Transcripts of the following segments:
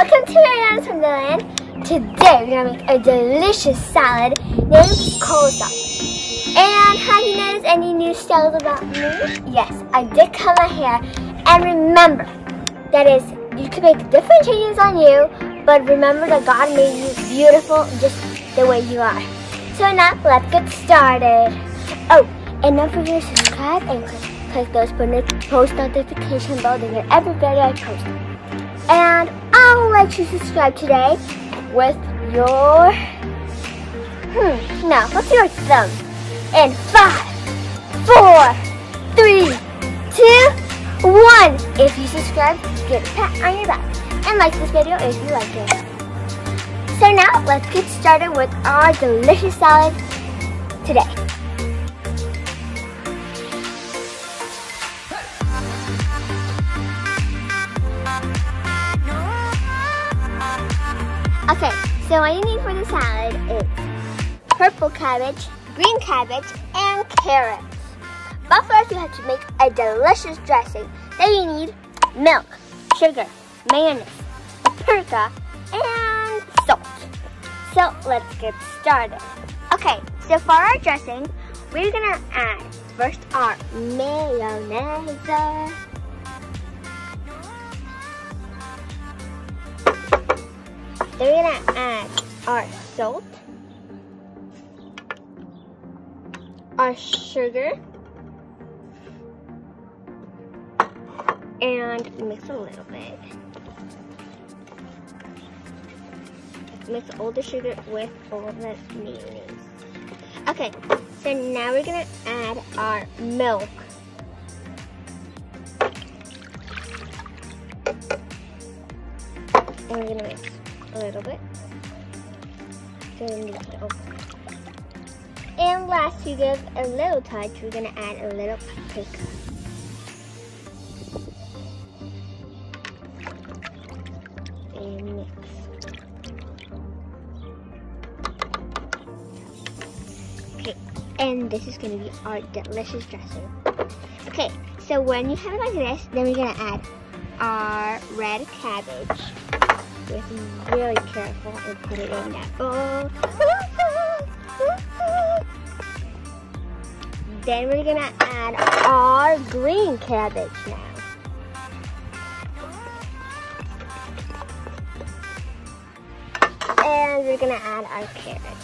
Welcome to Ariana's Wonderland. Today we're gonna make a delicious salad named coleslaw. And have you noticed any new styles about me? Yes, I did color my hair. And remember, that is, you can make different changes on you, but remember that God made you beautiful just the way you are. So now let's get started. Oh, and don't forget to subscribe and click those post notification bell to get every video I post. And I'll let you subscribe today with your, what's your thumb? In 5, 4, 3, 2, 1. If you subscribe, get a pat on your back. And like this video if you like it. So now, let's get started with our delicious salad today. Okay, so what you need for the salad is purple cabbage, green cabbage, and carrots. But first you have to make a delicious dressing. Then you need milk, sugar, mayonnaise, paprika, and salt. So let's get started. Okay, so for our dressing, we're gonna add first our mayonnaise. Then we're gonna add our salt, our sugar, and mix a little bit. Mix all the sugar with all the mayonnaise. Okay, so now we're gonna add our milk. And we're gonna mix a little bit. And last, to give a little touch, we're gonna add a little paprika. And mix. Okay, and this is gonna be our delicious dressing. Okay, so when you have it like this, then we're gonna add our red cabbage. With really careful and put it in that bowl. Then we're gonna add our green cabbage now. And we're gonna add our carrots.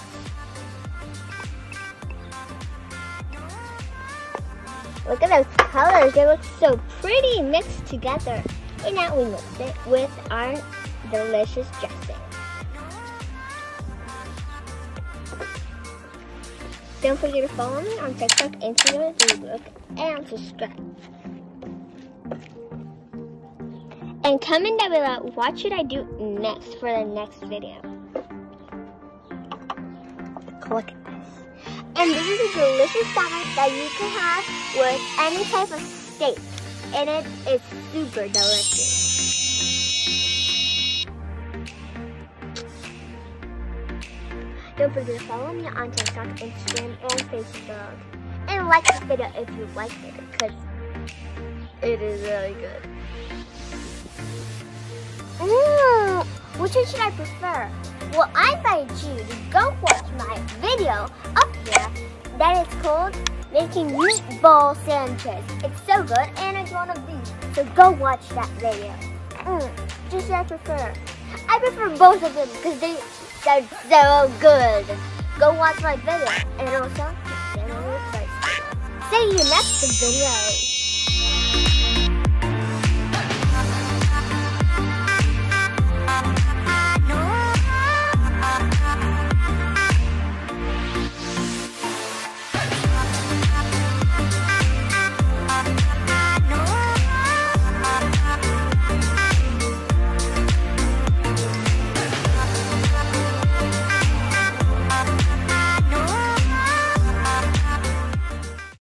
Look at those colors, they look so pretty mixed together. And now we mix it with our delicious dressing. Don't forget to follow me on TikTok, Instagram, and Facebook, and subscribe. And comment down below, what should I do next for the next video? Look at this. And this is a delicious salad that you can have with any type of steak. And it is super delicious. Don't forget to follow me on TikTok, Instagram, and Facebook. And like this video if you liked it, because it is really good. Which one should I prefer? Well, I invite you to go watch my video up here that is called Making Meatball Sandwiches. It's so good, and it's one of these. So go watch that video. Just I prefer both of them because they're so good. Go watch my video and also see you next video.